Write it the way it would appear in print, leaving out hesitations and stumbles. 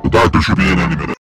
答えとshould be an anime だ。